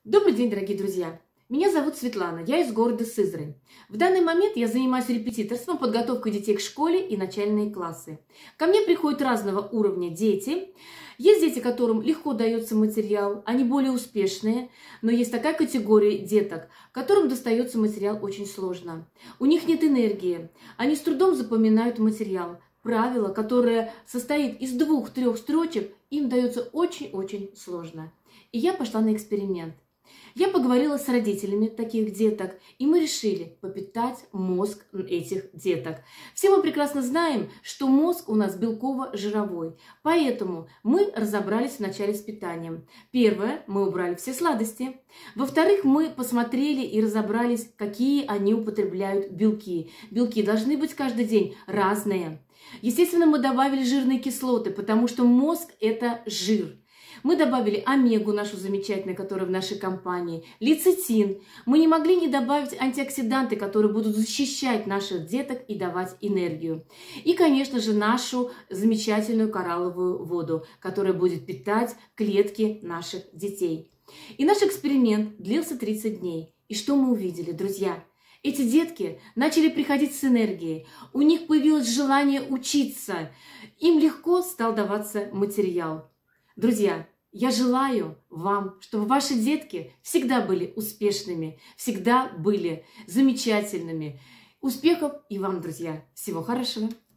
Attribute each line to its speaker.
Speaker 1: Добрый день, дорогие друзья! Меня зовут Светлана, я из города Сызрань. В данный момент я занимаюсь репетиторством, подготовкой детей к школе и начальные классы. Ко мне приходят разного уровня дети. Есть дети, которым легко дается материал, они более успешные, но есть такая категория деток, которым достается материал очень сложно. У них нет энергии, они с трудом запоминают материал. Правило, которое состоит из 2-3 строчек, им дается очень-очень сложно. И я пошла на эксперимент. Я поговорила с родителями таких деток, и мы решили попитать мозг этих деток. Все мы прекрасно знаем, что мозг у нас белково-жировой, поэтому мы разобрались вначале с питанием. Первое, мы убрали все сладости. Во-вторых, мы посмотрели и разобрались, какие они употребляют белки. Белки должны быть каждый день разные. Естественно, мы добавили жирные кислоты, потому что мозг – это жир. Мы добавили омегу, нашу замечательную, которая в нашей компании, лецитин. Мы не могли не добавить антиоксиданты, которые будут защищать наших деток и давать энергию. И, конечно же, нашу замечательную коралловую воду, которая будет питать клетки наших детей. И наш эксперимент длился 30 дней. И что мы увидели, друзья? Эти детки начали приходить с энергией, у них появилось желание учиться, им легко стал даваться материал. Друзья, я желаю вам, чтобы ваши детки всегда были успешными, всегда были замечательными. Успехов и вам, друзья! Всего хорошего!